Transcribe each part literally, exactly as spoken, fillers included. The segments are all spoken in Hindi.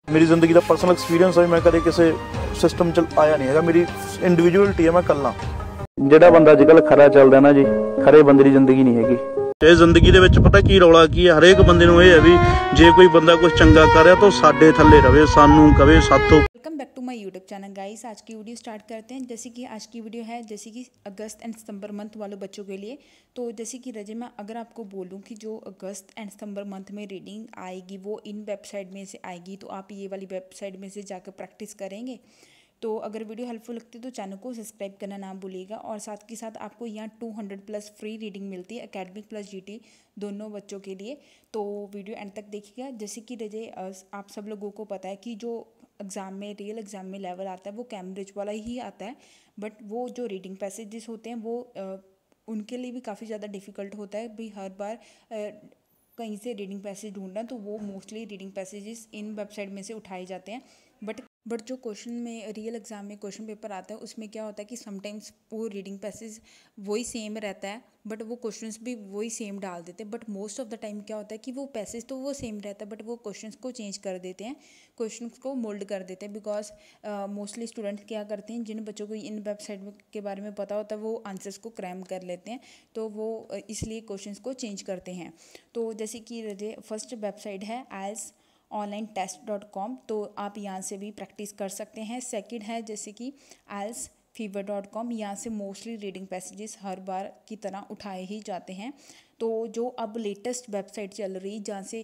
मेरी जिंदगी का पर्सनल एक्सपीरियंस है, मैं कदे किसी सिस्टम च आया नहीं है। मेरी इंडिविजुअलिटी है, मैं कल्ला ਜਿਹੜਾ ਬੰਦਾ ਅੱਜਕੱਲ ਖਰਾ ਚੱਲਦਾ ਨਾ ਜੀ, ਖਰੇ ਬੰਦੇ ਦੀ ਜ਼ਿੰਦਗੀ ਨਹੀਂ ਹੈਗੀ। ਇਹ ਜ਼ਿੰਦਗੀ ਦੇ ਵਿੱਚ ਪਤਾ ਕੀ ਰੌਲਾ ਕੀ ਹੈ, ਹਰੇਕ ਬੰਦੇ ਨੂੰ ਇਹ ਹੈ ਵੀ ਜੇ ਕੋਈ ਬੰਦਾ ਕੁਝ ਚੰਗਾ ਕਰ ਰਿਹਾ ਤਾਂ ਸਾਡੇ ਥੱਲੇ ਰਵੇ, ਸਾਨੂੰ ਕਵੇ ਸਾਥੋਂ। Welcome back to my YouTube channel guys. आज की वीडियो स्टार्ट करते हैं। जैसे कि आज की वीडियो है जैसे कि अगस्त एंड सितंबर मंथ वालों बच्चों के लिए। तो जैसे कि रजे मैं अगर आपको बोलूं कि जो अगस्त एंड सितंबर मंथ में रीडिंग आएगी वो इन वेबसाइट में से आएगी, तो आप ये वाली वेबसाइट में से जाकर प्रैक्टिस करेंगे। तो अगर वीडियो हेल्पफुल लगती है तो चैनल को सब्सक्राइब करना ना भूलिएगा। और साथ के साथ आपको यहाँ two hundred plus free reading मिलती है, एकेडमिक प्लस जीटी दोनों बच्चों के लिए। तो वीडियो एंड तक देखिएगा। जैसे कि रजे आप सब लोगों को पता है कि जो एग्ज़ाम में रियल एग्ज़ाम में लेवल आता है वो कैम्ब्रिज वाला ही आता है, बट वो जो रीडिंग पैसेजेस होते हैं वो आ, उनके लिए भी काफ़ी ज़्यादा डिफ़िकल्ट होता है भी हर बार आ, कहीं से रीडिंग पैसेज ढूंढना। तो वो मोस्टली रीडिंग पैसेजेस इन वेबसाइट में से उठाए जाते हैं। बट बट जो क्वेश्चन में रियल एग्ज़ाम में क्वेश्चन पेपर आता है उसमें क्या होता है कि समटाइम्स वो रीडिंग पैसेज वही सेम रहता है, बट वो क्वेश्चंस भी वही सेम डाल देते हैं। But most of the time क्या होता है कि वो पैसेज तो वो सेम रहता है, बट वो क्वेश्चंस को चेंज कर देते हैं, क्वेश्चंस को मोल्ड कर देते हैं। बिकॉज मोस्टली स्टूडेंट्स क्या करते हैं, जिन बच्चों को इन वेबसाइट के बारे में पता होता है वो आंसर्स को क्रैम कर लेते हैं, तो वो इसलिए क्वेश्चंस को चेंज करते हैं। तो जैसे कि फर्स्ट वेबसाइट है IELTS online test dot com, तो आप यहाँ से भी प्रैक्टिस कर सकते हैं। सेकंड है जैसे कि एल्स फीवर डॉट कॉम, यहाँ से मोस्टली रीडिंग पैसेजेस हर बार की तरह उठाए ही जाते हैं। तो जो अब लेटेस्ट वेबसाइट चल रही जहाँ से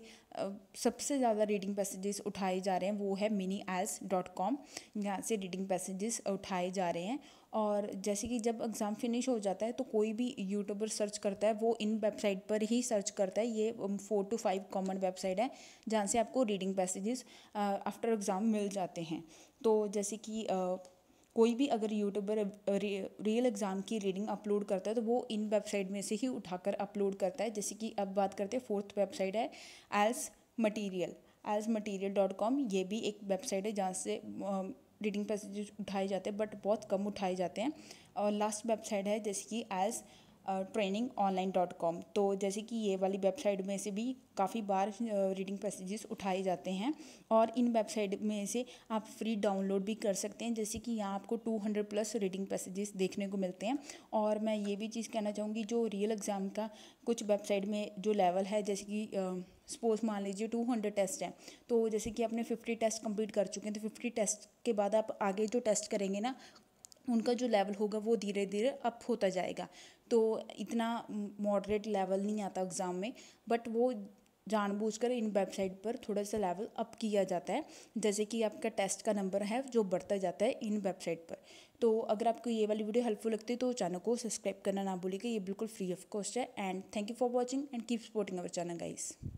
सबसे ज़्यादा रीडिंग पैसेजेस उठाए जा रहे हैं वो है मिनी एल्स डॉट कॉम, यहाँ से रीडिंग पैसेजेस उठाए जा रहे हैं। और जैसे कि जब एग्ज़ाम फिनिश हो जाता है तो कोई भी यूट्यूबर सर्च करता है वो इन वेबसाइट पर ही सर्च करता है। ये four to five common website है जहाँ से आपको रीडिंग पैसेजेस आफ्टर एग्ज़ाम मिल जाते हैं। तो जैसे कि uh, कोई भी अगर यूट्यूबर रियल एग्ज़ाम की रीडिंग अपलोड करता है तो वो इन वेबसाइट में से ही उठाकर अपलोड करता है। जैसे कि अब बात करते हैं फोर्थ वेबसाइट है IELTS material, IELTS material dot com. ये भी एक वेबसाइट है जहाँ से रीडिंग पैसेजेस उठाए जाते हैं, बट बहुत कम उठाए जाते हैं। और लास्ट वेबसाइट है जैसे कि IELTS training online dot com. तो जैसे कि ये वाली वेबसाइट में से भी काफ़ी बार रीडिंग पैसेजेस उठाए जाते हैं और इन वेबसाइट में से आप फ्री डाउनलोड भी कर सकते हैं। जैसे कि यहाँ आपको two hundred plus reading passages देखने को मिलते हैं। और मैं ये भी चीज़ कहना चाहूँगी, जो रियल एग्ज़ाम का कुछ वेबसाइट में जो लेवल है, जैसे कि सपोज मान लीजिए टू हंड्रेड टेस्ट हैं, तो जैसे कि आपने फिफ्टी टेस्ट कंप्लीट कर चुके हैं, तो फिफ्टी टेस्ट के बाद आप आगे जो टेस्ट करेंगे ना, उनका जो लेवल होगा वो धीरे धीरे अप होता जाएगा। तो इतना मॉडरेट लेवल नहीं आता एग्ज़ाम में, बट वो जानबूझकर इन वेबसाइट पर थोड़ा सा लेवल अप किया जाता है, जैसे कि आपका टेस्ट का नंबर है जो बढ़ता जाता है इन वेबसाइट पर। तो अगर आपको ये वाली वीडियो हेल्पफुल लगती है तो चैनल को सब्सक्राइब करना ना भूलिएगा, ये बिल्कुल फ्री ऑफ कॉस्ट है। And thank you for watching and keep supporting our channel guys.